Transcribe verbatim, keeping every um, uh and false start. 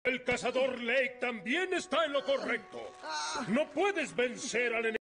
El cazador Lake también está en lo correcto. No puedes vencer al enemigo.